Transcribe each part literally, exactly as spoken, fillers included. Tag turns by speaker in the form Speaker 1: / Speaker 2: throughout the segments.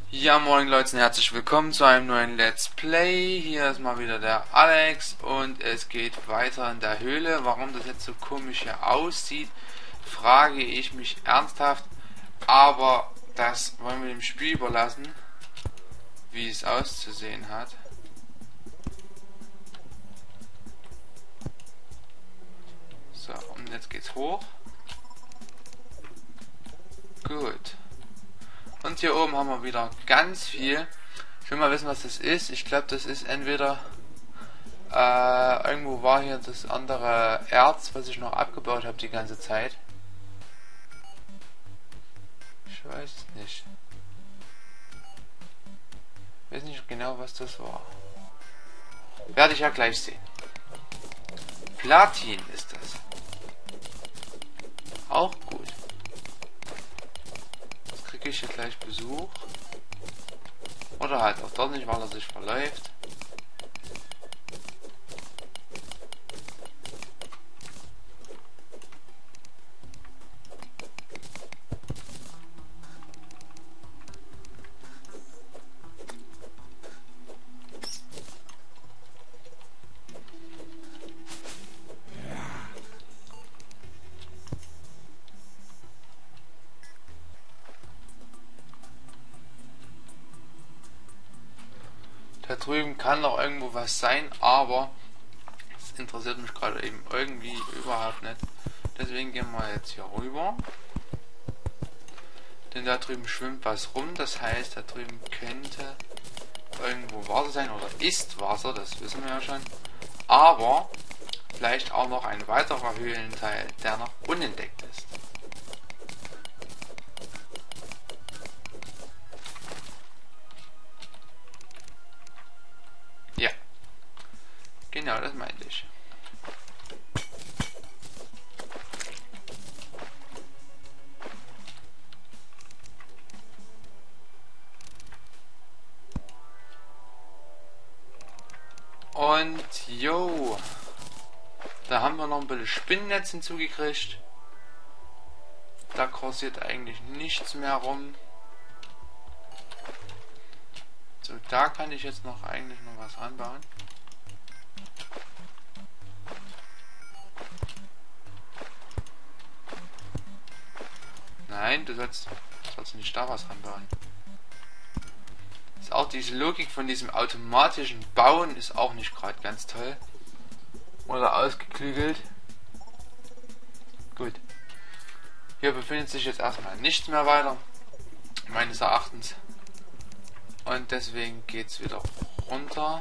Speaker 1: Ja, moin Leute und herzlich willkommen zu einem neuen Let's Play. Hier ist mal wieder der Alex und es geht weiter in der Höhle. Warum das jetzt so komisch hier aussieht, frage ich mich ernsthaft. Aber das wollen wir dem Spiel überlassen, wie es auszusehen hat. So, und jetzt geht's hoch. Gut. Und hier oben haben wir wieder ganz viel. Ich will mal wissen, was das ist. Ich glaube, das ist entweder äh, irgendwo war hier das andere Erz, was ich noch abgebaut habe die ganze Zeit. Ich weiß es nicht. Ich weiß nicht genau, was das war. Werde ich ja gleich sehen. Platin ist das. Auch gut. Jetzt kriege ich hier gleich Besuch. Oder halt auch dort nicht, weil er sich verläuft. Da drüben kann noch irgendwo was sein, aber das interessiert mich gerade eben irgendwie überhaupt nicht. Deswegen gehen wir jetzt hier rüber. Denn da drüben schwimmt was rum, das heißt, da drüben könnte irgendwo Wasser sein oder ist Wasser, das wissen wir ja schon. Aber vielleicht auch noch ein weiterer Höhlenteil, der noch unentdeckt ist. Ja, genau, das meinte ich. Und jo, da haben wir noch ein bisschen Spinnennetz hinzugekriegt. Da kursiert eigentlich nichts mehr rum. So, da kann ich jetzt noch eigentlich noch was anbauen. Nein, du sollst, sollst nicht da was ranbauen. Ist auch diese Logik von diesem automatischen Bauen ist auch nicht gerade ganz toll. Oder ausgeklügelt. Gut. Hier befindet sich jetzt erstmal nichts mehr weiter. Meines Erachtens. Und deswegen geht's wieder runter.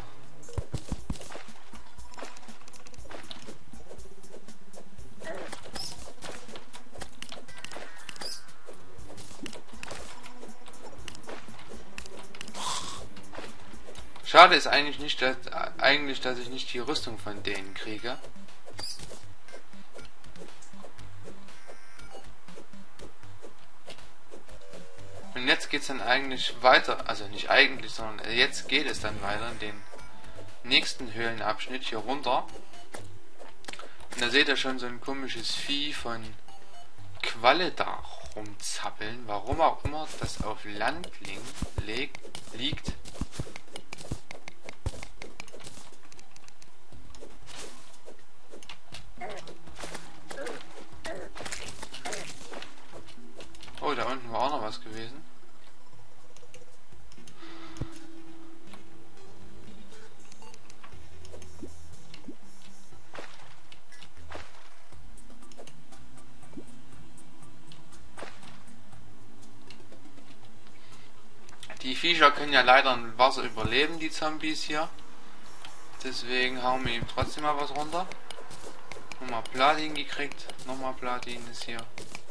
Speaker 1: Schade ist eigentlich nicht, dass, eigentlich, dass ich nicht die Rüstung von denen kriege. Und jetzt geht es dann eigentlich weiter, also nicht eigentlich, sondern jetzt geht es dann weiter in den nächsten Höhlenabschnitt hier runter. Und da seht ihr schon so ein komisches Vieh von Qualle da rumzappeln. Warum auch immer das auf Land liegt. liegt. Oh, da unten war auch noch was gewesen. Die Viecher können ja leider im Wasser überleben, die Zombies hier. Deswegen hauen wir ihm trotzdem mal was runter. Nochmal Platin gekriegt. Nochmal Platin ist hier.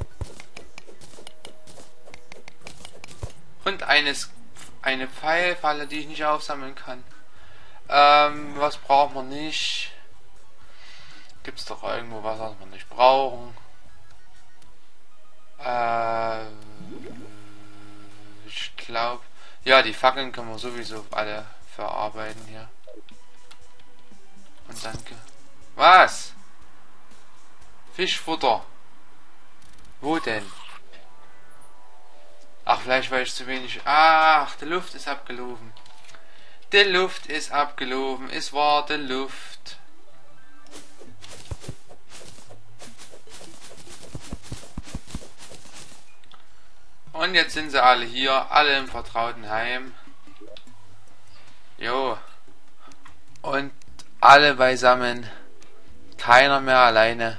Speaker 1: Und eines, eine Pfeilfalle, die ich nicht aufsammeln kann. Ähm, was braucht man nicht? Gibt es doch irgendwo was, was wir nicht brauchen? Äh, ich glaube, ja, die Fackeln können wir sowieso alle verarbeiten hier. Und danke. Was? Fischfutter. Wo denn? Ach, vielleicht weil ich zu wenig... Ach, die Luft ist abgelaufen. Die Luft ist abgelaufen. Es war die Luft. Und jetzt sind sie alle hier. Alle im vertrauten Heim. Jo. Und alle beisammen. Keiner mehr alleine.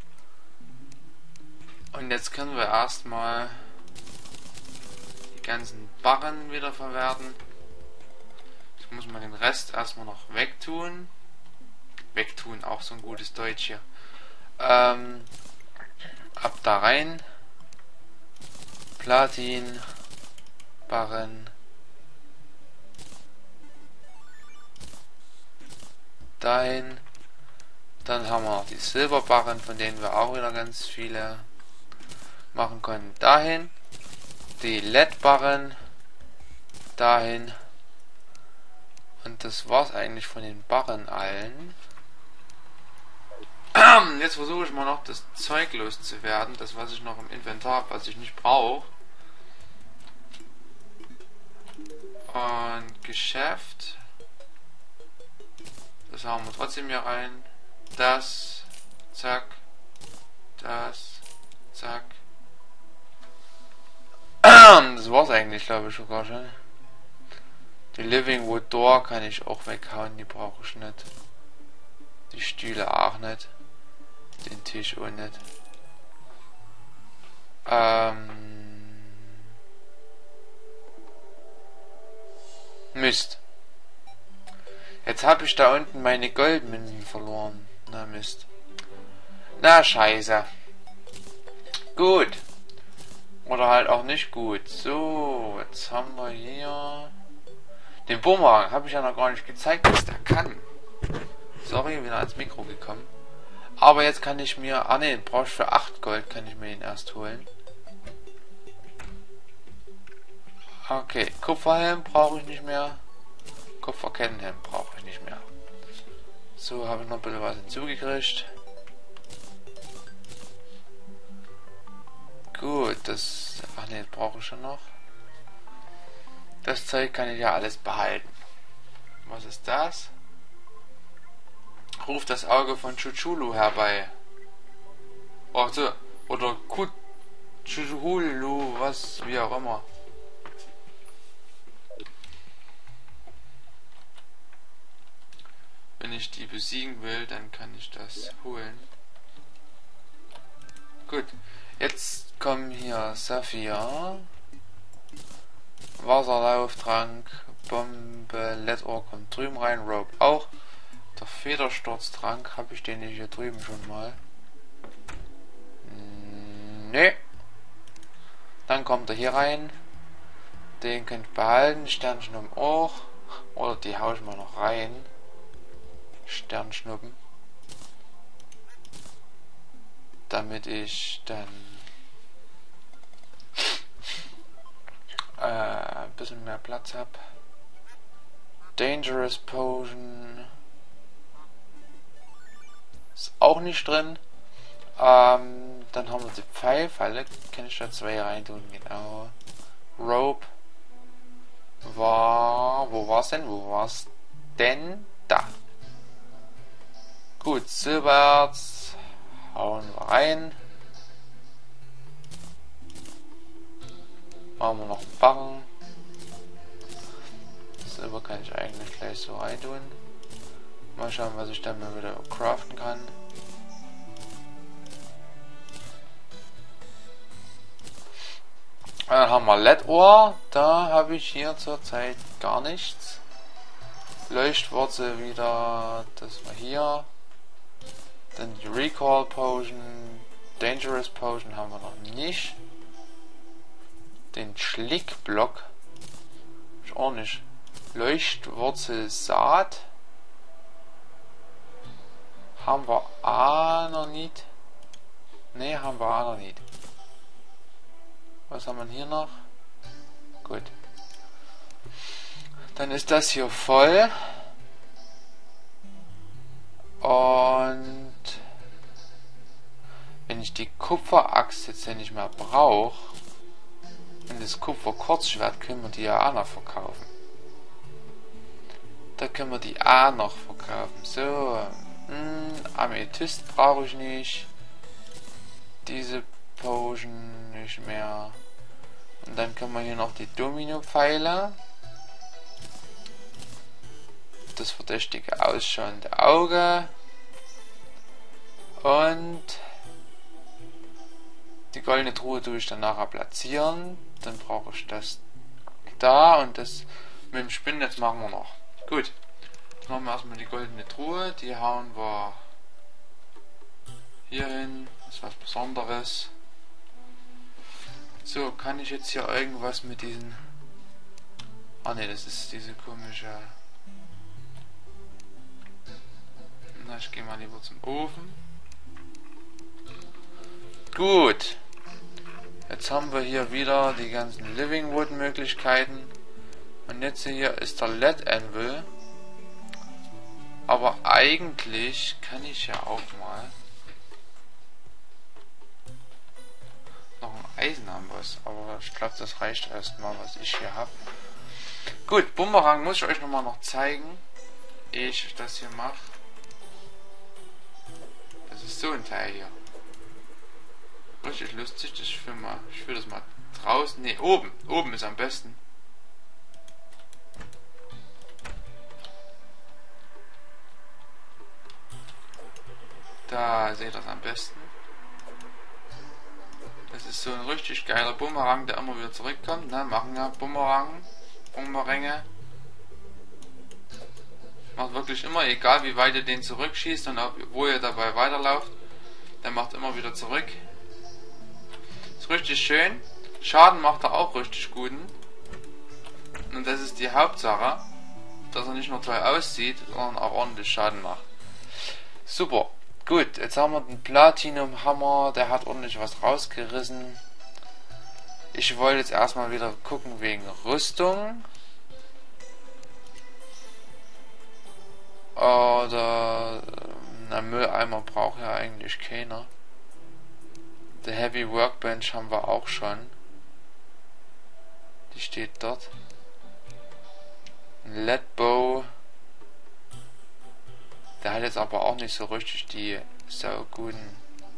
Speaker 1: Und jetzt können wir erstmal die ganzen Barren wieder verwerten. Ich muss mal den Rest erstmal noch wegtun. Wegtun, auch so ein gutes Deutsch hier. Ähm, ab da rein. Platin, Barren. Dahin. Dann haben wir noch die Silberbarren, von denen wir auch wieder ganz viele machen können. Dahin. Die L E D-Barren. Dahin. Und das war's eigentlich von den Barren allen. Jetzt versuche ich mal noch das Zeug loszuwerden. Das, was ich noch im Inventar habe, was ich nicht brauche. Und Geschäft. Das haben wir trotzdem hier rein. Das. Zack. Das. Zack. Das war's eigentlich, glaube ich, sogar schon. Die Living Wood Door kann ich auch weghauen, die brauche ich nicht. Die Stühle auch nicht. Den Tisch auch nicht. Ähm. Mist. Jetzt habe ich da unten meine Goldmünzen verloren. Na Mist. Na scheiße. Gut. Oder halt auch nicht gut. So, jetzt haben wir hier... Den Bumerang habe ich ja noch gar nicht gezeigt, was der kann. Sorry, wieder ans Mikro gekommen. Aber jetzt kann ich mir... Ah ne, brauche ich für acht Gold, kann ich mir den erst holen. Okay, Kupferhelm brauche ich nicht mehr. Kupferkettenhelm brauche ich nicht mehr. So, habe ich noch ein bisschen was hinzugekriegt. Gut, das... Ach ne, das brauche ich schon noch. Das Zeug kann ich ja alles behalten. Was ist das? Ruft das Auge von Chuchulu herbei. Warte, oder Chuchulu, was, wie auch immer. Wenn ich die besiegen will, dann kann ich das holen. Gut, jetzt kommen hier Saphir, Wasserlauftrank, Bombe, Let Or kommt drüben rein, Rope auch. Der Federsturztrank, habe ich den nicht hier drüben schon mal? Ne. Dann kommt er hier rein. Den könnt ihr behalten, Sternschnuppen auch. Oder die hau ich mal noch rein. Sternschnuppen. Damit ich dann äh, ein bisschen mehr Platz habe. Dangerous Potion ist auch nicht drin. Ähm, dann haben wir die Pfeilfalle. Kann ich da zwei reintun, genau. Rope war... Wo war's denn? Wo war's denn? Da. Gut, Silbererz hauen wir rein. Machen wir noch einen Barren. Silber kann ich eigentlich gleich so reintun. Mal schauen, was ich dann mal wieder craften kann. Dann haben wir L E D-Ohr. Da habe ich hier zurzeit gar nichts. Leuchtwurzel wieder. Das war hier. Dann die Recall Potion. Dangerous Potion haben wir noch nicht. Den Schlickblock. Ist auch nicht. Leuchtwurzel Saat. Haben wir auch noch nicht. Ne, haben wir auch noch nicht. Was haben wir hier noch? Gut. Dann ist das hier voll. Und wenn ich die Kupferaxt jetzt ja nicht mehr brauche, Und das Kupfer-Kurzschwert können wir die ja auch noch verkaufen. Da können wir die auch noch verkaufen. So, mh, Amethyst brauche ich nicht. Diese Potion nicht mehr. Und dann können wir hier noch die Domino-Pfeile. Das verdächtige ausschauende Auge. Und die goldene Truhe tue ich dann nachher platzieren. Dann brauche ich das da und das mit dem Spinnnetz machen wir noch. Gut. Dann machen wir erstmal die goldene Truhe. Die hauen wir hier hin. Das ist was Besonderes. So, kann ich jetzt hier irgendwas mit diesen... Ah ne, das ist diese komische... Na, ich gehe mal lieber zum Ofen. Gut. Jetzt haben wir hier wieder die ganzen Living Wood Möglichkeiten. Und jetzt hier ist der Lead Anvil. Aber eigentlich kann ich ja auch mal noch ein Eisenamboss. Aber ich glaube, das reicht erstmal, was ich hier habe. Gut, Bumerang muss ich euch nochmal noch zeigen, ehe ich das hier mache. Das ist so ein Teil hier. Richtig lustig, das ich will mal, ich will das mal draußen, ne, oben, oben ist am besten. Da seht ihr das am besten. Das ist so ein richtig geiler Bumerang, der immer wieder zurückkommt, ne, machen ja Bumerang, Bumeränge. Macht wirklich immer, egal wie weit ihr den zurückschießt und wo ihr dabei weiterlauft, der macht immer wieder zurück. Richtig schön. Schaden macht er auch richtig guten. Und das ist die Hauptsache, dass er nicht nur toll aussieht, sondern auch ordentlich Schaden macht. Super. Gut, jetzt haben wir den Platinum Hammer, der hat ordentlich was rausgerissen. Ich wollte jetzt erstmal wieder gucken wegen Rüstung. Oder na, Mülleimer braucht ja eigentlich keiner. The Heavy Workbench haben wir auch schon. Die steht dort. Ein Lead Bow. Der hat jetzt aber auch nicht so richtig die so guten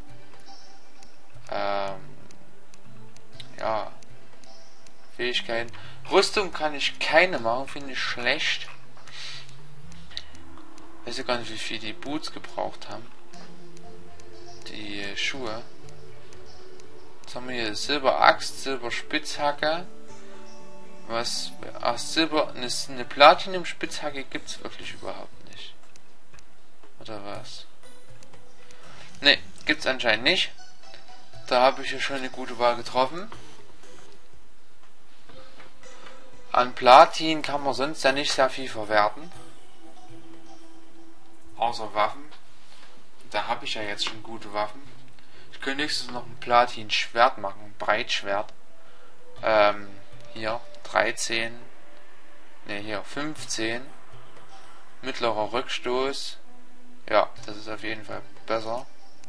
Speaker 1: ähm, ja, Fähigkeiten. Rüstung kann ich keine machen, finde ich schlecht. Ich weiß ja gar nicht, wie viel die Boots gebraucht haben. Die Schuhe. Jetzt haben wir hier Silberaxt, Silberspitzhacke. Was? Ach, Silber. Eine, eine Platinum-Spitzhacke gibt es wirklich überhaupt nicht. Oder was? Ne, gibt es anscheinend nicht. Da habe ich ja schon eine gute Wahl getroffen. An Platin kann man sonst ja nicht sehr viel verwerten. Außer Waffen. Da habe ich ja jetzt schon gute Waffen. Ich könnte nächstes noch ein Platin-Schwert machen, ein Breitschwert. Ähm, hier, dreizehn. Ne, hier, fünfzehn. Mittlerer Rückstoß. Ja, das ist auf jeden Fall besser.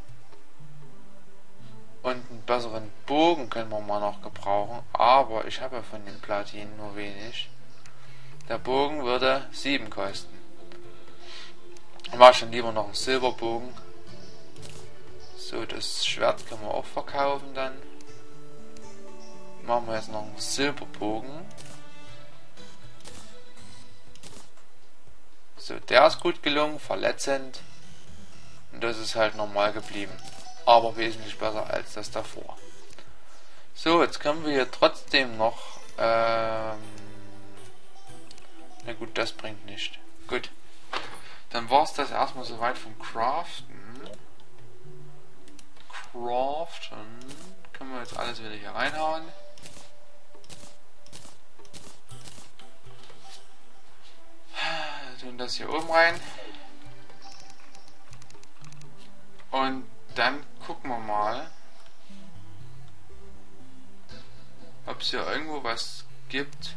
Speaker 1: Und einen besseren Bogen können wir mal noch gebrauchen. Aber ich habe ja von dem Platin nur wenig. Der Bogen würde sieben kosten. Dann mache ich dann lieber noch einen Silberbogen. So, das Schwert können wir auch verkaufen dann. Machen wir jetzt noch einen Silberbogen. So, der ist gut gelungen, verletzend. Und das ist halt normal geblieben. Aber wesentlich besser als das davor. So, jetzt können wir hier trotzdem noch... Ähm, na gut, das bringt nicht. Gut. Dann war es das erstmal soweit vom Craften. Craften. Können wir jetzt alles wieder hier reinhauen. Tun das hier oben rein. Und dann gucken wir mal, ob es hier irgendwo was gibt,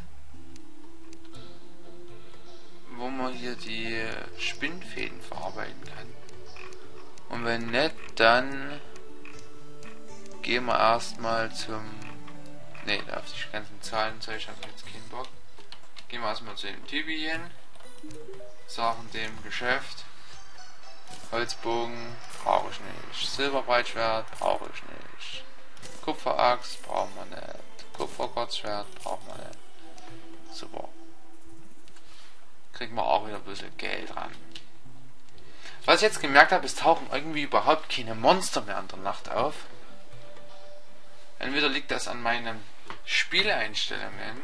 Speaker 1: wo man hier die Spinnfäden verarbeiten kann. Und wenn nicht, dann gehen wir erstmal zum Ne, da auf die ganzen Zahlen Zeug habe ich jetzt keinen Bock. Gehen wir erstmal zu dem Typi hin. Sagen dem Geschäft. Holzbogen brauche ich nicht. Silberbreitschwert brauche ich nicht. Kupferaxt brauchen wir nicht. Kupferkurzschwert brauchen wir nicht. Super. Kriegen wir auch wieder ein bisschen Geld ran. Was ich jetzt gemerkt habe, es tauchen irgendwie überhaupt keine Monster mehr in der Nacht auf. Entweder liegt das an meinen Spieleinstellungen.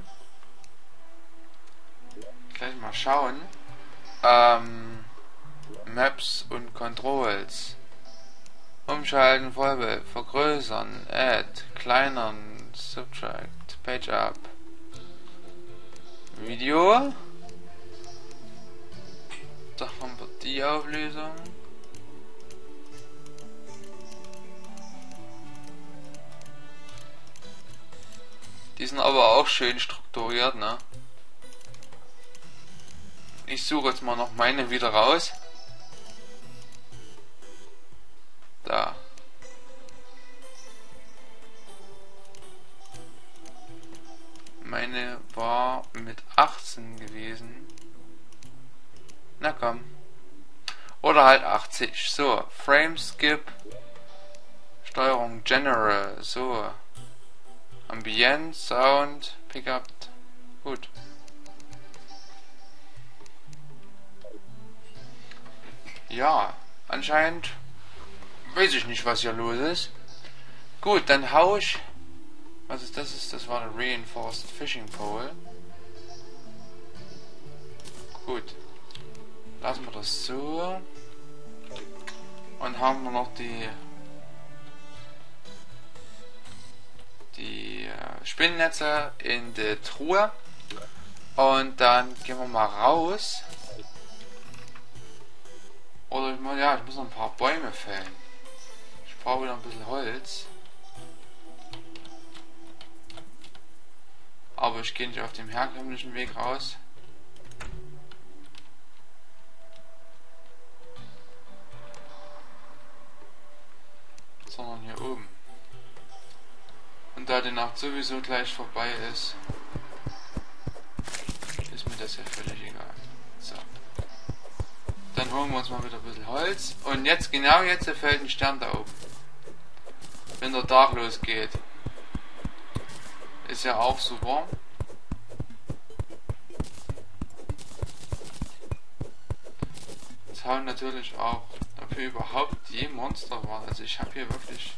Speaker 1: Gleich mal schauen. Ähm, Maps und Controls. Umschalten, Vollbild, vergrößern, add, kleinern, subtract, page up. Video. Da haben wir die Auflösung. Die sind aber auch schön strukturiert, ne? Ich suche jetzt mal noch meine wieder raus. Da. Meine war mit achtzehn gewesen. Na komm. Oder halt achtzig. So, Frame Skip. Steuerung General. So. Ambient, Sound, Pickup. Gut. Ja, anscheinend weiß ich nicht, was hier los ist. Gut, dann hau ich. Was ist das? Ist das war eine Reinforced Fishing Pole. Gut. Lassen wir das so. Und haben wir noch die die äh, Spinnennetze in der Truhe. Und dann gehen wir mal raus. Oder ich muss, ja, ich muss noch ein paar Bäume fällen. Ich brauche wieder ein bisschen Holz. Aber ich gehe nicht auf dem herkömmlichen Weg raus. Sondern hier oben. Und da die Nacht sowieso gleich vorbei ist, ist mir das ja völlig egal. So. Dann holen wir uns mal wieder ein bisschen Holz. Und jetzt, genau jetzt, fällt ein Stern da oben. Wenn der Tag losgeht. Ist ja auch super. Jetzt hauen natürlich auch, ob hier überhaupt je Monster waren. Also ich habe hier wirklich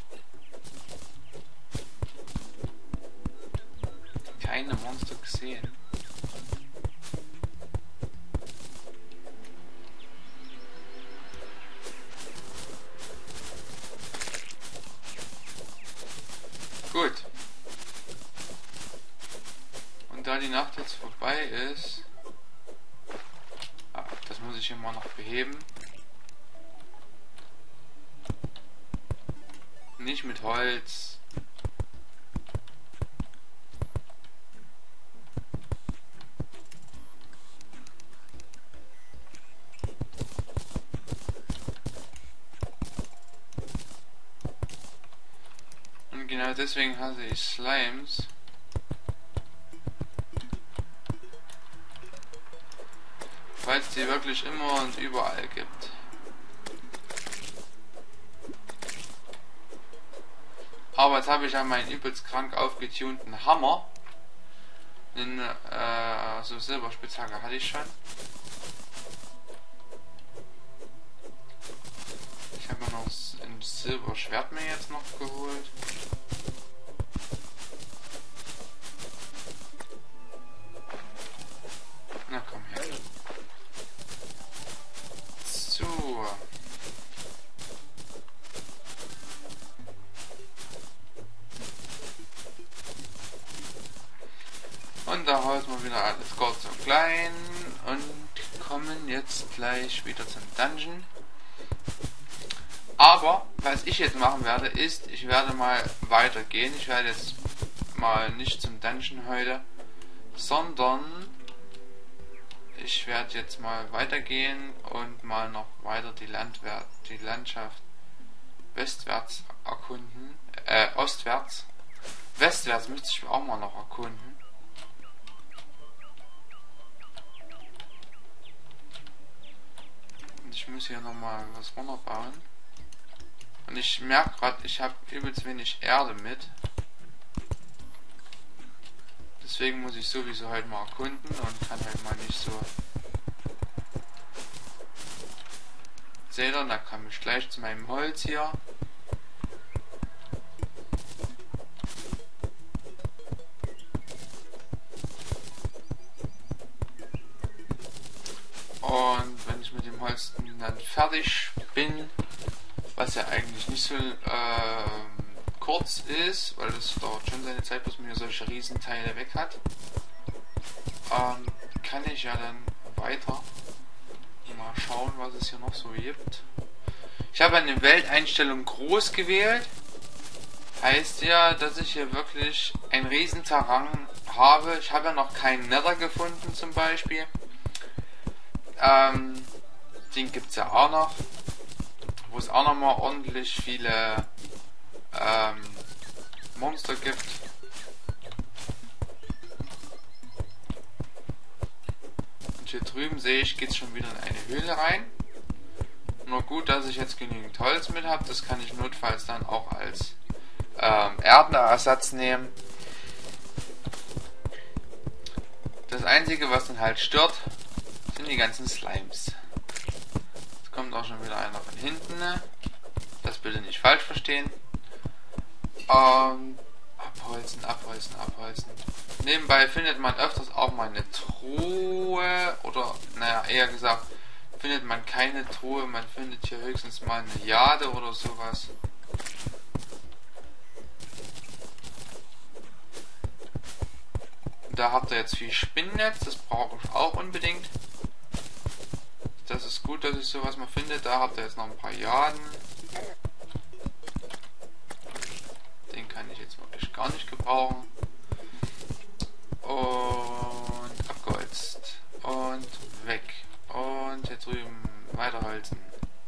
Speaker 1: keine Monster gesehen. Gut. Und da die Nacht jetzt vorbei ist, ah, das muss ich immer noch beheben. Nicht mit Holz. Und genau deswegen hasse ich Slimes. Weil es die wirklich immer und überall gibt. Aber jetzt habe ich ja meinen übelst krank aufgetunten Hammer. In äh, so Silberspitzhacke hatte ich schon. Ich habe mir noch ein Silberschwert mir jetzt noch geholt. Na komm her. So. Und da halten wir wieder alles kurz und klein und kommen jetzt gleich wieder zum Dungeon. Aber was ich jetzt machen werde, ist, ich werde mal weitergehen. Ich werde jetzt mal nicht zum Dungeon heute, sondern ich werde jetzt mal weitergehen und mal noch weiter die, Landwehr, die Landschaft westwärts erkunden, äh, ostwärts. Westwärts müsste ich auch mal noch erkunden. Und ich muss hier nochmal was runterbauen. Und ich merke gerade, ich habe übelst wenig Erde mit. Deswegen muss ich sowieso halt mal erkunden und kann halt mal nicht so... Seht ihr, da komme ich gleich zu meinem Holz hier. Und wenn ich mit dem Holz dann fertig bin, was ja eigentlich nicht so äh, kurz ist, weil das dauert schon seine Zeit, bis man hier solche Riesenteile weg hat, ähm, kann ich ja dann weiter mal schauen, was es hier noch so gibt. Ich habe eine Welteinstellung groß gewählt. Heißt ja, dass ich hier wirklich ein Riesenterrain habe. Ich habe ja noch keinen Nether gefunden zum Beispiel. Ähm, den gibt es ja auch noch. Wo es auch noch mal ordentlich viele ähm, Monster gibt. Und hier drüben sehe ich, geht es schon wieder in eine Höhle rein. Nur gut, dass ich jetzt genügend Holz mit habe. Das kann ich notfalls dann auch als ähm, Erdenersatz nehmen. Das Einzige, was dann halt stört, sind die ganzen Slimes. Jetzt kommt auch schon wieder einer von hinten. Das bitte nicht falsch verstehen. Ähm, abholzen, abholzen, abholzen. Nebenbei findet man öfters auch mal eine Truhe. Oder, naja, eher gesagt, findet man keine Truhe. Man findet hier höchstens mal eine Jade oder sowas. Da habt ihr jetzt viel Spinnennetz, das brauche ich auch unbedingt. Das ist gut, dass ich sowas mal finde. Da habt ihr jetzt noch ein paar Jaden. Den kann ich jetzt wirklich gar nicht gebrauchen. Und abgeholzt. Und weg. Und hier drüben weiterholzen.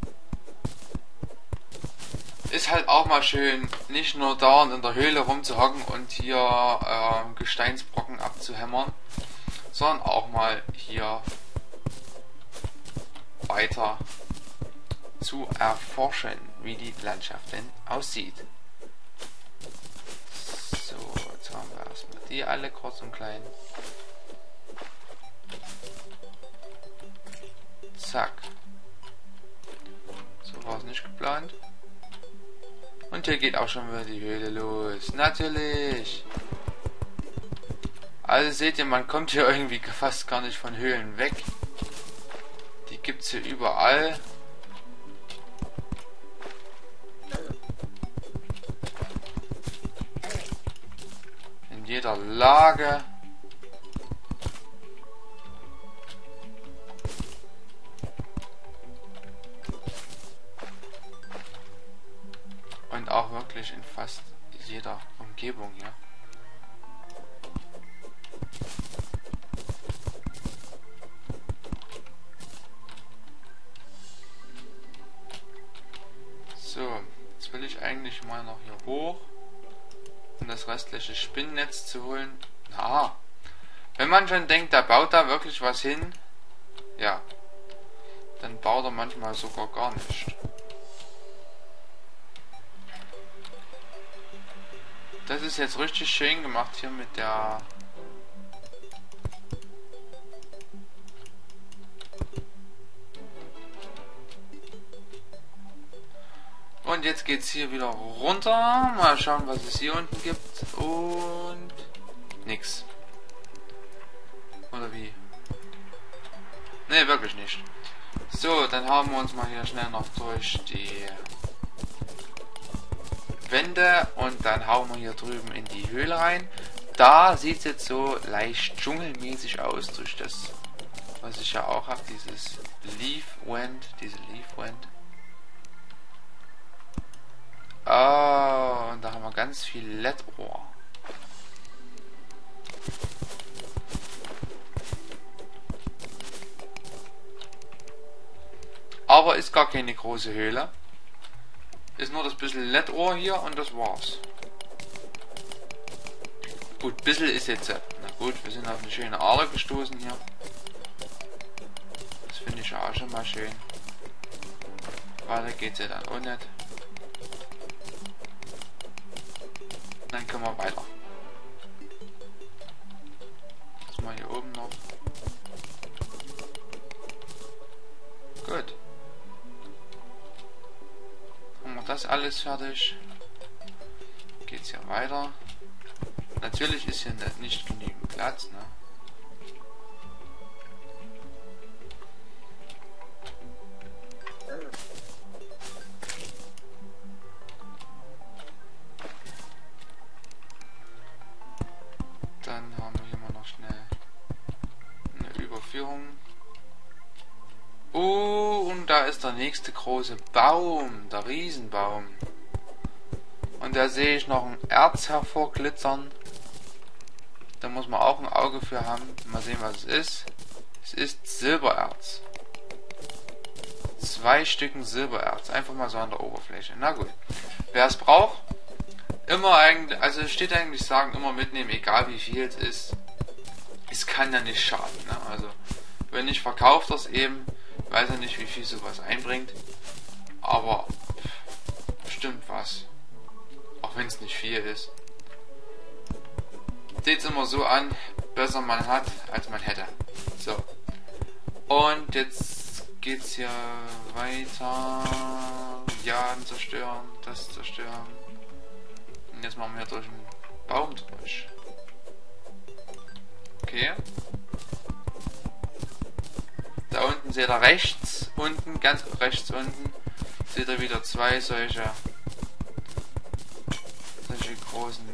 Speaker 1: Ist halt auch mal schön, nicht nur dauernd in der Höhle rumzuhocken und hier äh, Gesteinsbrocken abzuhämmern, sondern auch mal hier weiter zu erforschen, wie die Landschaft denn aussieht. So, jetzt haben wir erstmal die alle kurz und klein. Zack. So war es nicht geplant. Und hier geht auch schon wieder die Höhle los. Natürlich. Also seht ihr, man kommt hier irgendwie fast gar nicht von Höhlen weg. Die gibt es hier überall. In jeder Lage. Und auch wirklich in fast jeder Umgebung hier. So, jetzt will ich eigentlich mal noch hier hoch, um das restliche Spinnennetz zu holen. Na, wenn man schon denkt, da baut da wirklich was hin, ja, dann baut er manchmal sogar gar nicht. Das ist jetzt richtig schön gemacht hier mit der und jetzt geht's hier wieder runter. Mal schauen, was es hier unten gibt. Und nix. Oder wie? Ne, wirklich nicht. So, dann haben wir uns mal hier schnell noch durch die Wände und dann hauen wir hier drüben in die Höhle rein. Da sieht es jetzt so leicht dschungelmäßig aus durch das, was ich ja auch habe, dieses Leaf Wand, diese Leaf Wand. Oh, und da haben wir ganz viel L E D-Rohr. Aber ist gar keine große Höhle. Ist nur das bisschen L E D-Rohr hier und das war's. Gut, ein bisschen ist jetzt... Na gut, wir sind auf eine schöne Ader gestoßen hier. Das finde ich auch schon mal schön. Weiter geht's ja dann auch nicht. Dann können wir weiter. Das mal hier oben noch. Gut. Haben wir das alles fertig. Geht's hier weiter. Natürlich ist hier nicht genügend Platz, ne? Dann haben wir hier mal noch schnell eine Überführung. Oh, und da ist der nächste große Baum, der Riesenbaum. Und da sehe ich noch ein Erz hervorglitzern. Da muss man auch ein Auge für haben. Mal sehen, was es ist. Es ist Silbererz. Zwei Stücken Silbererz. Einfach mal so an der Oberfläche. Na gut. Wer es braucht, immer eigentlich, also es steht eigentlich sagen, immer mitnehmen, egal wie viel es ist. Es kann ja nicht schaden. Ne? Also, wenn ich verkaufe das eben, weiß ja nicht, wie viel sowas einbringt. Aber bestimmt was. Auch wenn es nicht viel ist. Sieht es immer so an, besser man hat, als man hätte. So. Und jetzt geht's hier weiter. Ja, zerstören, das zerstören. Und jetzt machen wir hier durch einen Baum durch. Okay. Da unten seht ihr rechts, unten, ganz rechts unten, seht ihr wieder zwei solche, solche großen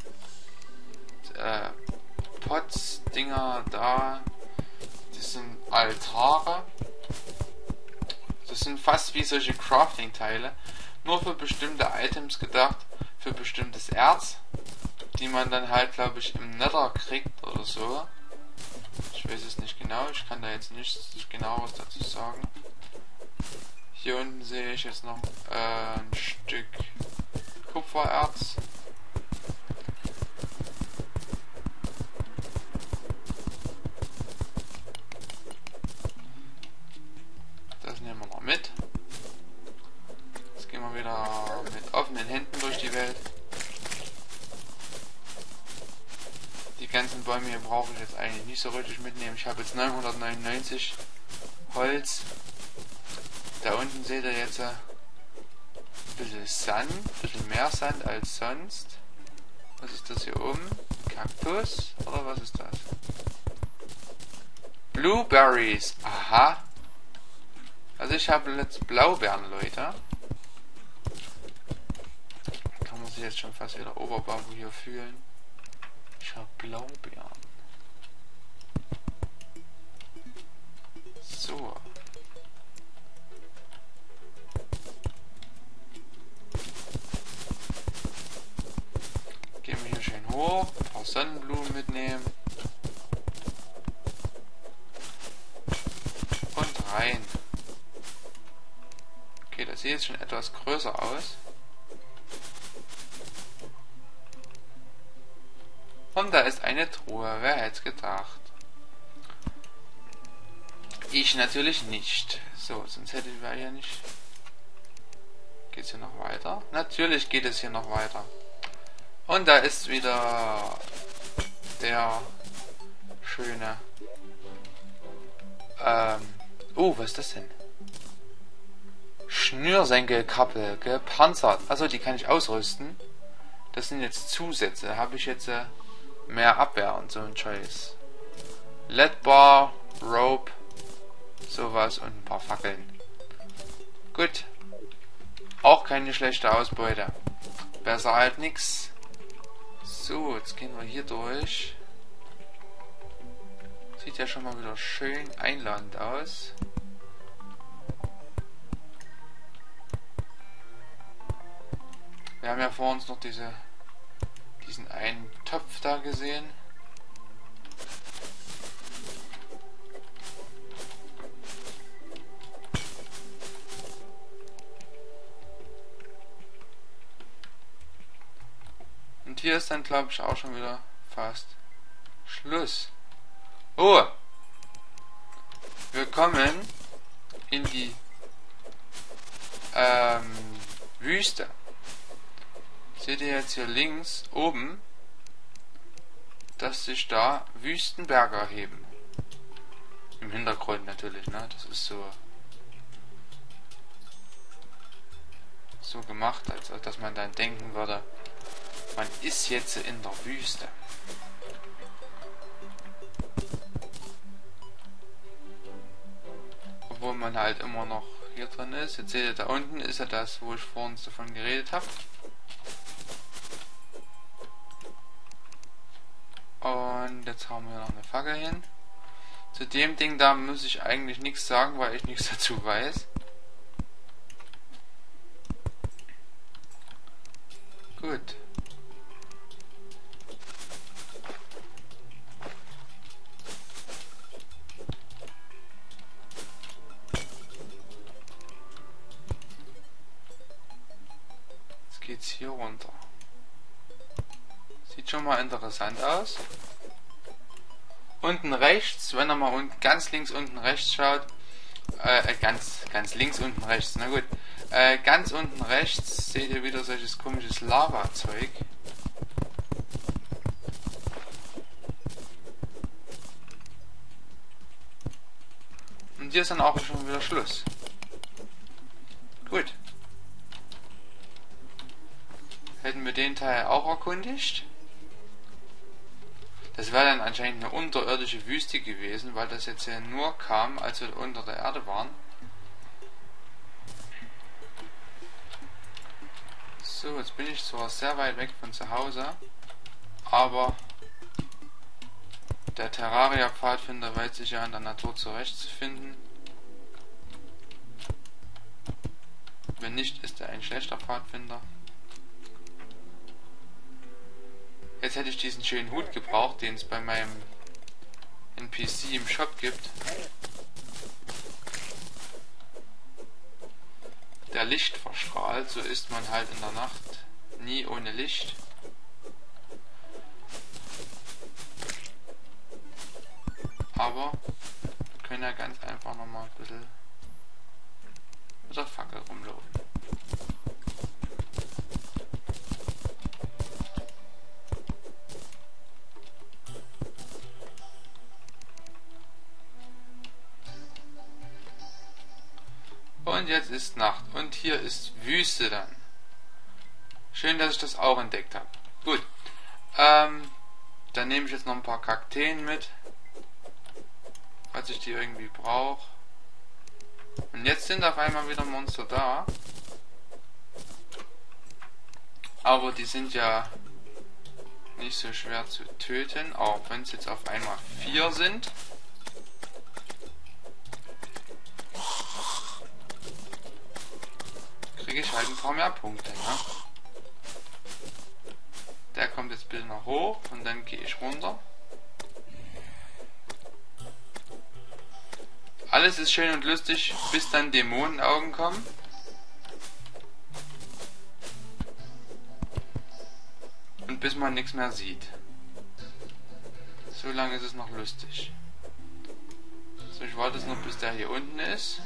Speaker 1: äh, Pots, Dinger da. Das sind Altare. Das sind fast wie solche Crafting-Teile. Nur für bestimmte Items gedacht, für bestimmtes Erz, die man dann halt, glaube ich, im Nether kriegt oder so. Ich weiß es nicht genau, ich kann da jetzt nichts genaueres dazu sagen. Hier unten sehe ich jetzt noch äh, ein Stück Kupfererz. Das nehmen wir noch mit. Jetzt gehen wir wieder mit offenen Händen durch die Welt. Die ganzen Bäume hier brauche ich jetzt eigentlich nicht so richtig mitnehmen. Ich habe jetzt neunhundertneunundneunzig Holz. Da unten seht ihr jetzt ein bisschen Sand, ein bisschen mehr Sand als sonst. Was ist das hier oben? Kaktus? Oder was ist das? Blueberries. Aha. Also ich habe jetzt Blaubeeren, Leute. Kann man sich jetzt schon fast wieder Oberbau hier fühlen. Ich habe Blaubeeren. So. Gehen wir hier schön hoch. Ein paar Sonnenblumen mitnehmen. Und rein. Okay, das sieht jetzt schon etwas größer aus. Und da ist eine Truhe. Wer hätte es gedacht? Ich natürlich nicht. So, sonst hätte ich ja nicht. Geht es hier noch weiter? Natürlich geht es hier noch weiter. Und da ist wieder der schöne. Ähm. Oh, was ist das denn? Schnürsenkelkappe, gepanzert. Also die kann ich ausrüsten. Das sind jetzt Zusätze. Da habe ich jetzt äh, mehr Abwehr und so ein Scheiß. L E D-Bar, Rope, sowas und ein paar Fackeln. Gut. Auch keine schlechte Ausbeute. Besser halt nix. So, jetzt gehen wir hier durch. Sieht ja schon mal wieder schön einladend aus. Wir haben ja vor uns noch diese, diesen einen Topf da gesehen. Und hier ist dann, glaube ich, auch schon wieder fast Schluss. Oh! Wir kommen in die ähm, Wüste. Seht ihr jetzt hier links oben, dass sich da Wüstenberge erheben. Im Hintergrund natürlich, ne? Das ist so so gemacht, als dass man dann denken würde, man ist jetzt in der Wüste. Obwohl man halt immer noch hier drin ist. Jetzt seht ihr, da unten ist ja das, wo ich vorhin davon geredet habe. Und jetzt haben wir noch eine Fackel hin. Zu dem Ding da muss ich eigentlich nichts sagen, weil ich nichts dazu weiß. Gut. Jetzt geht's hier runter. Sieht schon mal interessant aus. Unten rechts, wenn ihr mal unten, ganz links unten rechts schaut, äh, ganz, ganz links unten rechts, na gut, äh, ganz unten rechts seht ihr wieder solches komisches Lava-Zeug. Und hier ist dann auch schon wieder Schluss. Gut. Hätten wir den Teil auch erkundigt. Das wäre dann anscheinend eine unterirdische Wüste gewesen, weil das jetzt ja nur kam, als wir unter der Erde waren. So, jetzt bin ich zwar sehr weit weg von zu Hause, aber der Terraria-Pfadfinder weiß sich ja in der Natur zurechtzufinden. Wenn nicht, ist er ein schlechter Pfadfinder. Jetzt hätte ich diesen schönen Hut gebraucht, den es bei meinem N P C im Shop gibt. Der Licht verstrahlt, so ist man halt in der Nacht nie ohne Licht. Aber wir können ja ganz einfach nochmal ein bisschen mit der Fackel rumlaufen. Und jetzt ist Nacht und hier ist Wüste dann. Schön, dass ich das auch entdeckt habe. Gut, ähm, dann nehme ich jetzt noch ein paar Kakteen mit, falls ich die irgendwie brauche. Und jetzt sind auf einmal wieder Monster da. Aber die sind ja nicht so schwer zu töten, auch wenn es jetzt auf einmal vier sind. Kriege ich halt ein paar mehr Punkte, ne? Der kommt jetzt bitte noch hoch und dann gehe ich runter. Alles ist schön und lustig, bis dann Dämonenaugen kommen. Und bis man nichts mehr sieht. So lange ist es noch lustig. So, ich warte jetzt noch, bis der hier unten ist.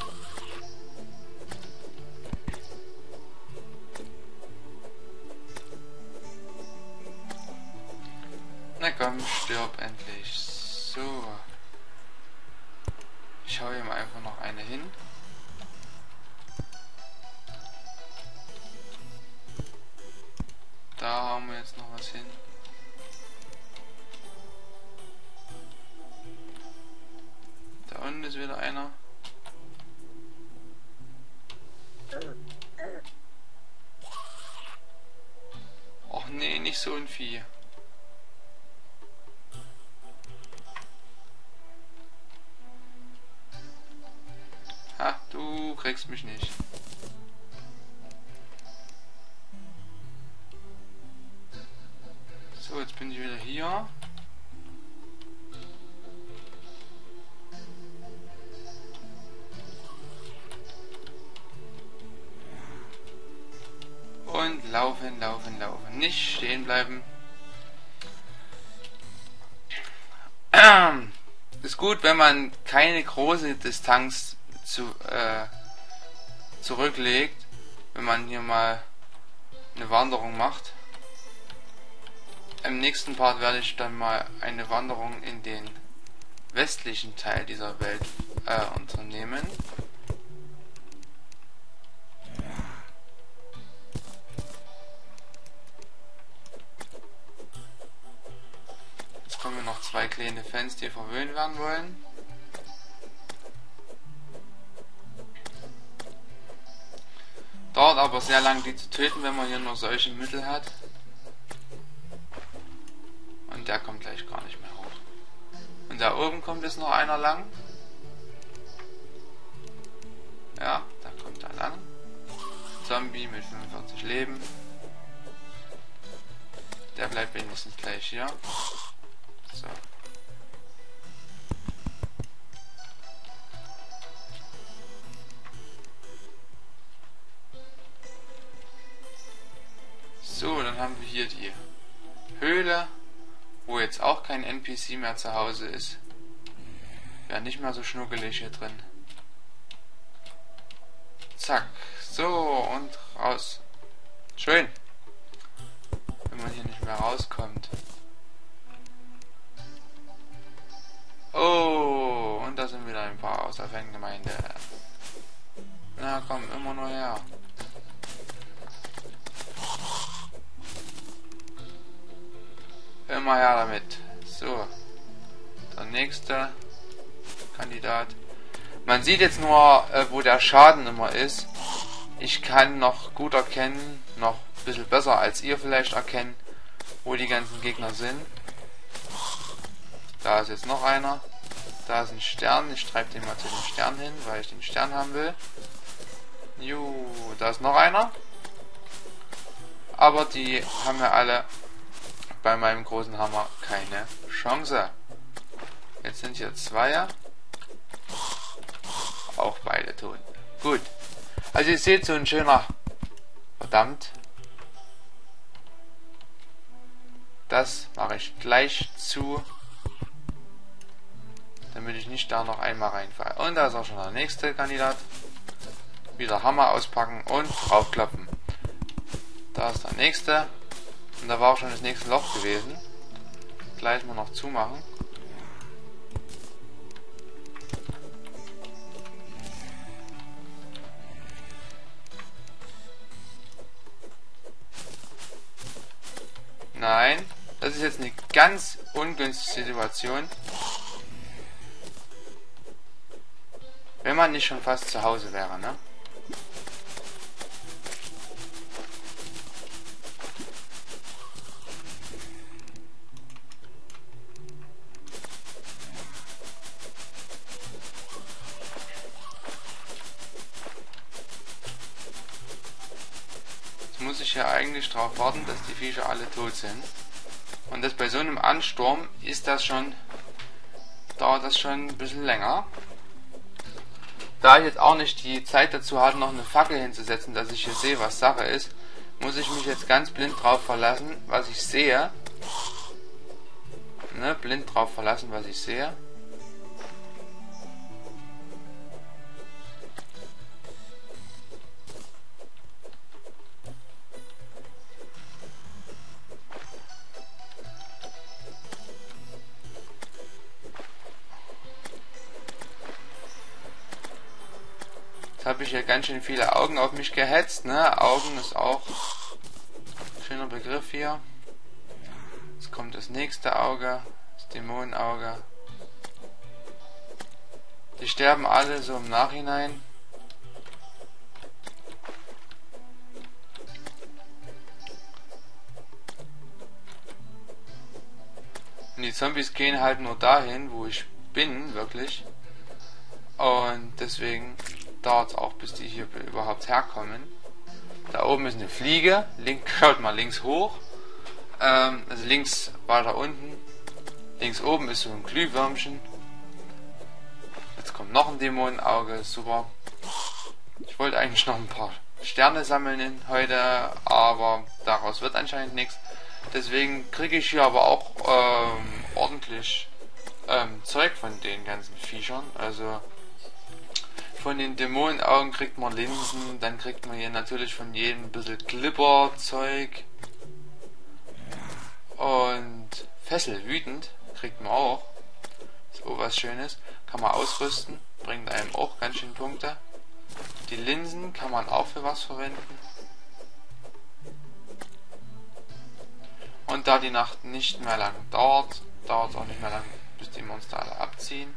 Speaker 1: Na komm, stirb endlich. So. Ich hau ihm einfach noch eine hin. Da haben wir jetzt noch was hin. Da unten ist wieder einer. Och nee, nicht so ein Vieh. Ha, du kriegst mich nicht. So, jetzt bin ich wieder hier. Und laufen, laufen, laufen. Nicht stehen bleiben. Ist gut, wenn man keine große Distanz zu, äh, zurücklegt, wenn man hier mal eine Wanderung macht. Im nächsten Part werde ich dann mal eine Wanderung in den westlichen Teil dieser Welt äh, unternehmen. Jetzt kommen noch zwei kleine Fans, die verwöhnt werden wollen. Dauert aber sehr lang, die zu töten, wenn man hier nur solche Mittel hat. Und der kommt gleich gar nicht mehr hoch. Und da oben kommt jetzt noch einer lang. Ja, da kommt er lang. Zombie mit fünfundvierzig Leben. Der bleibt wenigstens gleich hier. So. So, dann haben wir hier die Höhle, wo jetzt auch kein N P C mehr zu Hause ist. Wäre nicht mehr so schnuckelig hier drin. Zack. So, und raus. Schön. Wenn man hier nicht mehr rauskommt. Oh, und da sind wieder ein paar aus der Fangemeinde. Na komm, immer nur her. Immer her damit. So. Der nächste Kandidat. Man sieht jetzt nur, äh, wo der Schaden immer ist. Ich kann noch gut erkennen, noch ein bisschen besser als ihr vielleicht erkennen, wo die ganzen Gegner sind. Da ist jetzt noch einer. Da ist ein Stern. Ich treibe den mal zu dem Stern hin, weil ich den Stern haben will. Jo, da ist noch einer. Aber die haben ja alle bei meinem großen Hammer keine Chance. Jetzt sind hier zwei. Auch beide tot. Gut. Also ihr seht, so ein schöner... Verdammt. Das mache ich gleich zu, damit ich nicht da noch einmal reinfalle. Und da ist auch schon der nächste Kandidat. Wieder Hammer auspacken und draufklappen. Da ist der nächste. Und da war auch schon das nächste Loch gewesen. Gleich mal noch zumachen. Nein, das ist jetzt eine ganz ungünstige Situation. Wenn man nicht schon fast zu Hause wäre, ne? Muss ich ja eigentlich darauf warten, dass die Viecher alle tot sind. Und das bei so einem Ansturm ist das schon, dauert das schon ein bisschen länger. Da ich jetzt auch nicht die Zeit dazu hatte, noch eine Fackel hinzusetzen, dass ich hier sehe, was Sache ist, muss ich mich jetzt ganz blind drauf verlassen, was ich sehe. Ne, blind drauf verlassen, was ich sehe. Habe ich ja ganz schön viele Augen auf mich gehetzt, ne? Augen ist auch ein schöner Begriff hier. Jetzt kommt das nächste Auge, das Dämonenauge. Die sterben alle so im Nachhinein. Und die Zombies gehen halt nur dahin, wo ich bin, wirklich. Und deswegen dauert es auch, bis die hier überhaupt herkommen. Da oben ist eine Fliege. Link, schaut mal links hoch. Ähm, also links weiter unten. Links oben ist so ein Glühwürmchen. Jetzt kommt noch ein Dämonenauge. Super. Ich wollte eigentlich noch ein paar Sterne sammeln in heute, aber daraus wird anscheinend nichts. Deswegen kriege ich hier aber auch ähm, ordentlich ähm, Zeug von den ganzen Viechern. Also von den Dämonenaugen kriegt man Linsen, dann kriegt man hier natürlich von jedem ein bisschen Glibberzeug. Und Fessel wütend kriegt man auch. So was Schönes. Kann man ausrüsten, bringt einem auch ganz schön Punkte. Die Linsen kann man auch für was verwenden. Und da die Nacht nicht mehr lang dauert, dauert es auch nicht mehr lang, bis die Monster alle abziehen.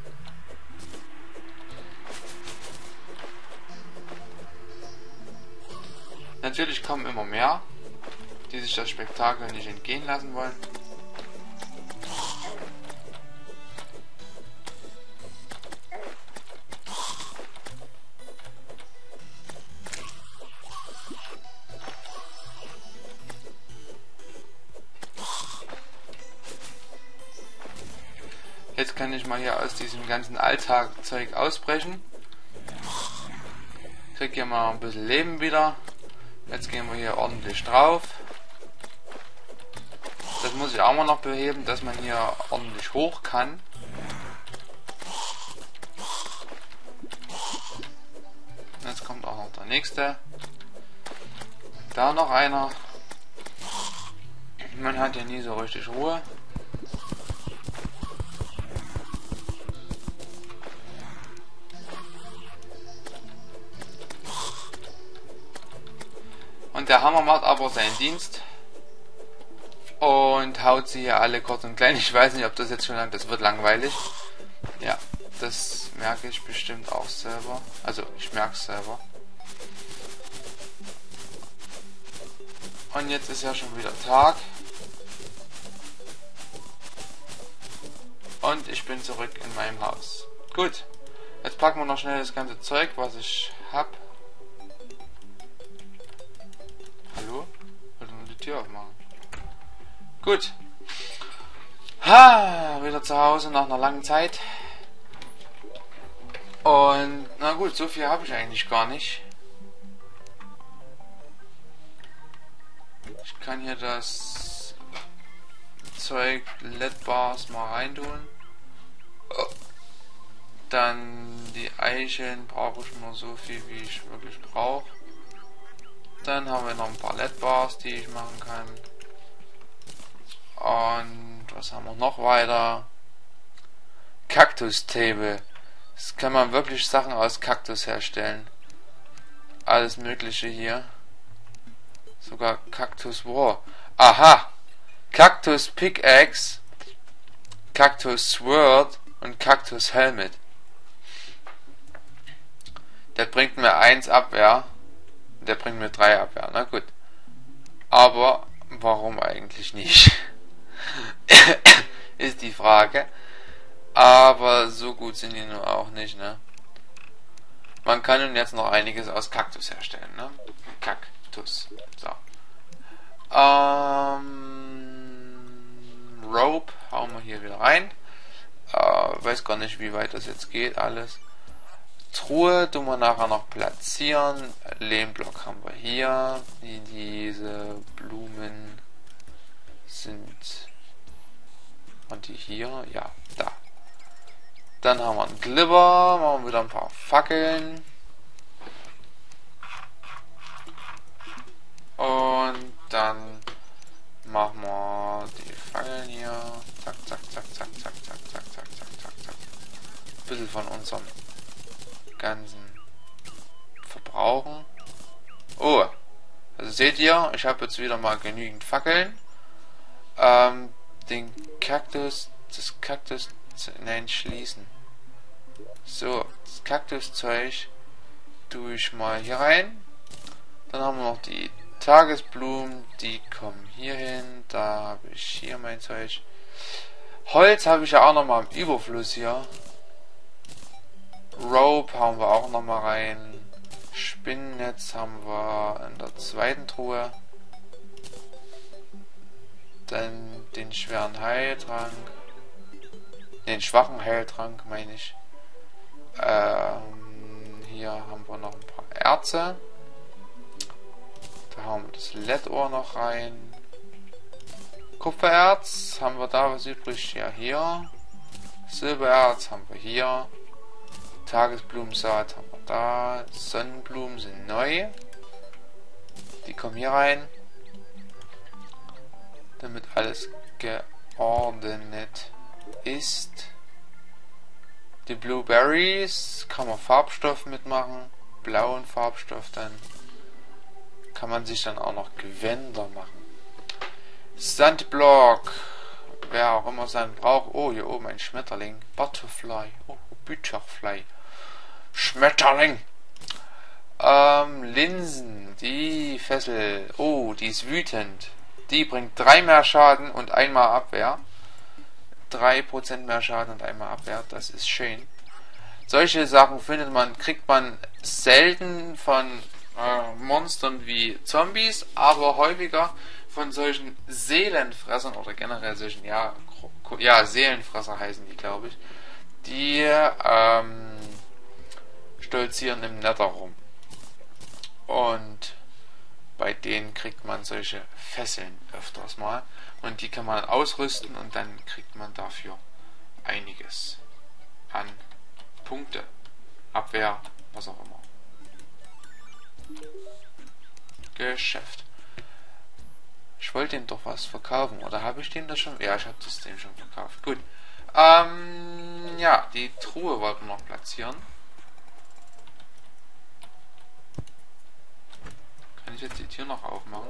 Speaker 1: Natürlich kommen immer mehr, die sich das Spektakel nicht entgehen lassen wollen. Jetzt kann ich mal hier aus diesem ganzen Alltagzeug ausbrechen. Krieg hier mal ein bisschen Leben wieder. Jetzt gehen wir hier ordentlich drauf. Das muss ich auch mal noch beheben, dass man hier ordentlich hoch kann. Jetzt kommt auch noch der nächste. Da noch einer. Man hat hier nie so richtig Ruhe. Und der Hammer macht aber seinen Dienst und haut sie hier alle kurz und klein. Ich weiß nicht, ob das jetzt schon lang, das wird langweilig. Ja, das merke ich bestimmt auch selber. Also ich merke es selber. Und jetzt ist ja schon wieder Tag. Und ich bin zurück in meinem Haus. Gut, jetzt packen wir noch schnell das ganze Zeug, was ich habe. Hallo? Ich wollte nur die Tür aufmachen. Gut. Ha, wieder zu Hause nach einer langen Zeit. Und na gut, so viel habe ich eigentlich gar nicht. Ich kann hier das Zeug L E D-Bars mal reintun. Dann die Eicheln brauche ich nur so viel, wie ich wirklich brauche. Dann haben wir noch ein paar L E D-Bars, die ich machen kann. Und was haben wir noch weiter? Kaktus-Table. Das kann man wirklich Sachen aus Kaktus herstellen. Alles mögliche hier. Sogar Kaktus War. Aha! Kaktus Pickaxe, Kaktus Sword und Kaktus Helmet. Der bringt mir eins Abwehr. Der bringt mir drei Abwehr. Na gut. Aber warum eigentlich nicht? Ist die Frage. Aber so gut sind die nur auch nicht, ne? Man kann nun jetzt noch einiges aus Kaktus herstellen, ne? Kaktus. So. Ähm, Rope hauen wir hier wieder rein. Äh, weiß gar nicht, wie weit das jetzt geht, alles. Truhe tun wir nachher noch platzieren. Lehmblock haben wir hier. Die, diese Blumen sind. Und die hier? Ja, da. Dann haben wir einen Glibber. Machen wir wieder ein paar Fackeln. Und dann machen wir die Fackeln hier. Zack, zack, zack, zack, zack, zack, zack, zack, zack, zack, zack. Ein bisschen von unserem ganzen Verbrauchen. Oh, also seht ihr, ich habe jetzt wieder mal genügend Fackeln. Ähm, den Kaktus, das Kaktus, nein, schließen. So, das Kaktuszeug tue ich mal hier rein. Dann haben wir noch die Tagesblumen, die kommen hier hin. Da habe ich hier mein Zeug. Holz habe ich ja auch noch mal im Überfluss hier. Rope haben wir auch noch mal rein. Spinnennetz haben wir in der zweiten Truhe. Dann den schweren Heiltrank. Den schwachen Heiltrank meine ich. Ähm, hier haben wir noch ein paar Erze. Da haben wir das L E D-Ohr noch rein. Kupfererz, haben wir da was übrig? Ja, hier. Silbererz haben wir hier. Tagesblumensaat haben wir da. Sonnenblumen sind neu. Die kommen hier rein. Damit alles geordnet ist. Die Blueberries kann man Farbstoff mitmachen. Blauen Farbstoff dann. Kann man sich dann auch noch Gewänder machen. Sandblock. Wer auch immer Sand braucht. Oh, hier oben ein Schmetterling. Butterfly. Oh, Butterfly. Schmetterling. Ähm, Linsen. Die Fessel. Oh, die ist wütend. Die bringt drei mehr Schaden und einmal Abwehr. drei Prozent mehr Schaden und einmal Abwehr. Das ist schön. Solche Sachen findet man, kriegt man selten von äh, Monstern wie Zombies, aber häufiger von solchen Seelenfressern oder generell solchen, ja, ja Seelenfresser heißen die, glaube ich, die ähm, stolzieren im Nether rum. Und bei denen kriegt man solche Fesseln öfters mal. Und die kann man ausrüsten und dann kriegt man dafür einiges an Punkte, Abwehr, was auch immer. Geschäft. Ich wollte ihm doch was verkaufen, oder habe ich dem das schon? Ja, ich habe das dem schon verkauft. Gut. Ähm, ja, die Truhe wollten wir noch platzieren. Kann ich jetzt die Tür noch aufmachen?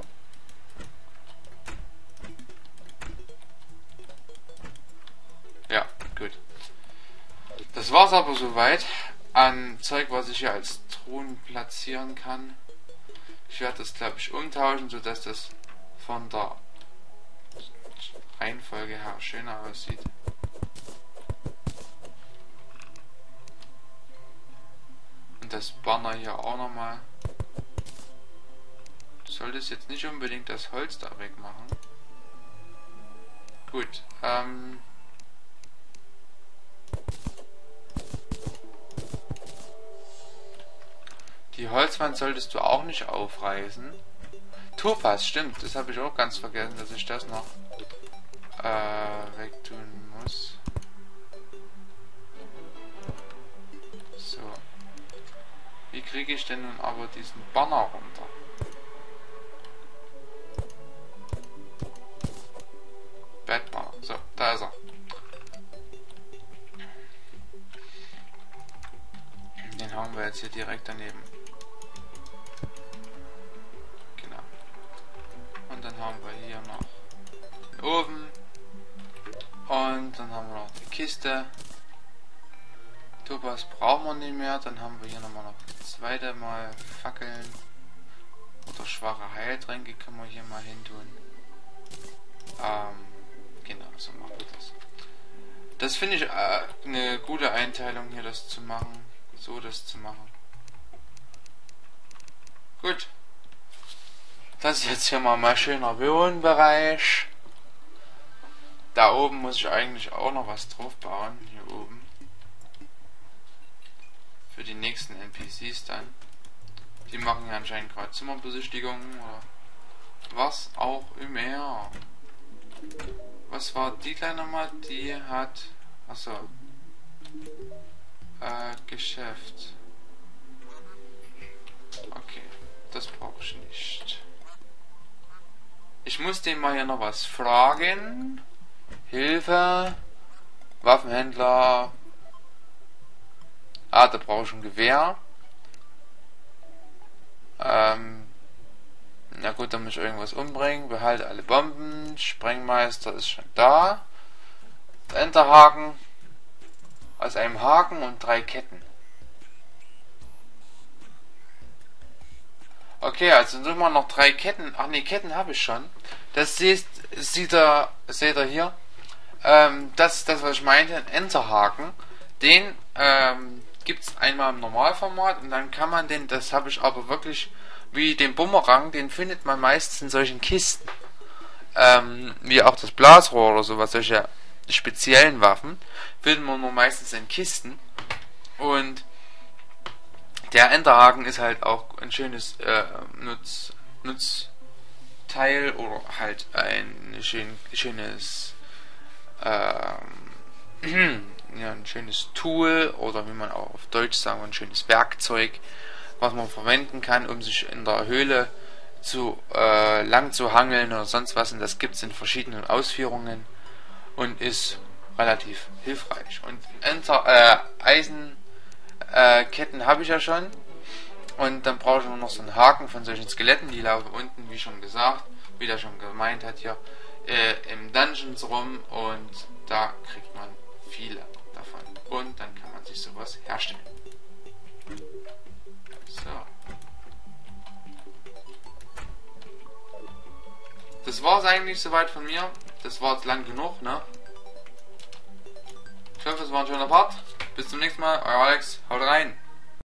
Speaker 1: Ja, gut. Das war's aber soweit an Zeug, was ich hier als Truhen platzieren kann. Ich werde das, glaube ich, umtauschen, sodass das von der Reihenfolge her schöner aussieht. Und das Banner hier auch nochmal. Du solltest jetzt nicht unbedingt das Holz da wegmachen. Gut, ähm... die Holzwand solltest du auch nicht aufreißen. Topaz, stimmt, das habe ich auch ganz vergessen, dass ich das noch äh, wegtun muss. So. Wie kriege ich denn nun aber diesen Banner runter? Bad Banner. So, da ist er. Den haben wir jetzt hier direkt daneben. Genau. Und dann haben wir hier noch den Ofen. Und dann haben wir noch die Kiste. Topaz brauchen wir nicht mehr. Dann haben wir hier nochmal noch das zweite Mal Fackeln. Oder schwache Heiltränke können wir hier mal hin tun. Ähm, genau, so machen wir das. Das finde ich äh, eine gute Einteilung hier, das zu machen. So das zu machen. Gut. Das ist jetzt hier mal mein schöner Wohnbereich. Da oben muss ich eigentlich auch noch was drauf bauen. Hier oben. Für die nächsten N P Cs dann. Die machen ja anscheinend gerade Zimmerbesichtigungen oder was auch immer. Was war die kleine nochmal? Die hat... Achso. Äh, Geschäft. Okay, das brauche ich nicht. Ich muss den mal hier noch was fragen. Hilfe. Waffenhändler. Ah, da brauche ich ein Gewehr. Ähm. Na gut, dann muss ich irgendwas umbringen. Behalte alle Bomben. Sprengmeister ist schon da. Der Enterhaken. Aus einem Haken und drei Ketten. Okay, also suchen wir noch drei Ketten. Ach ne, Ketten habe ich schon. Das seht, sieht ihr, seht ihr hier. Ähm, das ist das, was ich meinte. Ein Enterhaken. Den ähm, gibt es einmal im Normalformat und dann kann man den, das habe ich aber wirklich wie den Bumerang, den findet man meistens in solchen Kisten. Ähm, wie auch das Blasrohr oder sowas, solche speziellen Waffen findet man nur meistens in Kisten. Und der Enterhaken ist halt auch ein schönes äh, Nutz, Nutzteil oder halt ein schön, schönes ähm, ja, ein schönes Tool oder wie man auch auf Deutsch sagen, ein schönes Werkzeug, was man verwenden kann, um sich in der Höhle zu äh, lang zu hangeln oder sonst was. Und das gibt es in verschiedenen Ausführungen und ist relativ hilfreich. Und Enter, äh, Eisenketten äh, habe ich ja schon. Und dann brauche ich nur noch so einen Haken von solchen Skeletten, die laufen unten, wie schon gesagt, wie der schon gemeint hat hier, äh, im Dungeons rum, und da kriegt man viele davon. Und dann kann man sich sowas herstellen. So. Das war es eigentlich soweit von mir. Das war jetzt lang genug, ne? Ich hoffe, es war ein schöner Part. Bis zum nächsten Mal, euer Alex, haut rein!